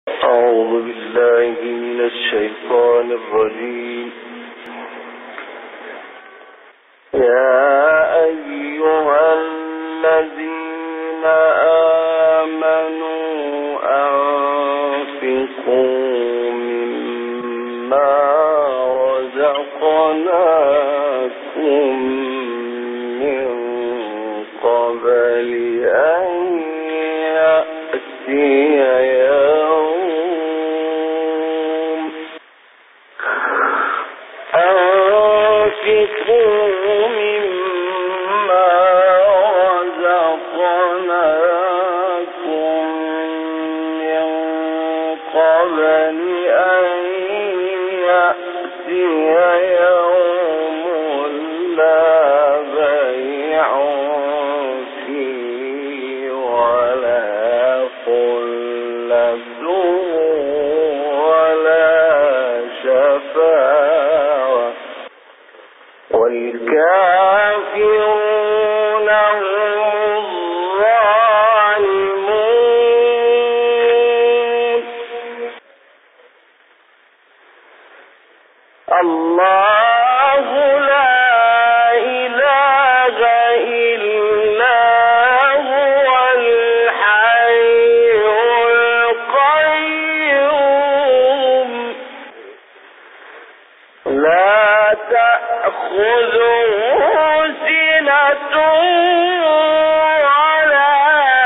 أعوذ بالله من الشيطان الرجيم. يا أيها الذين آمنوا أنفقوا مما رزقناكم من قبل أن يأتي والكافرون هم الظالمون. الله لا إله إلا هو الحي القيوم لا تأخذه سنة ولا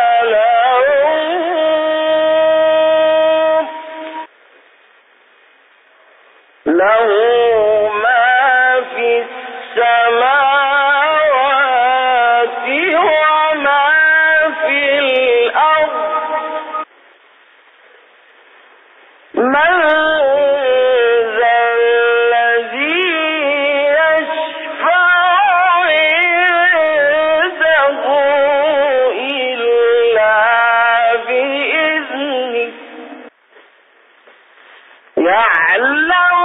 نوم له ما في السماوات وما في الأرض من ذا الذي يشفع عنده إلا بإذنه يعلم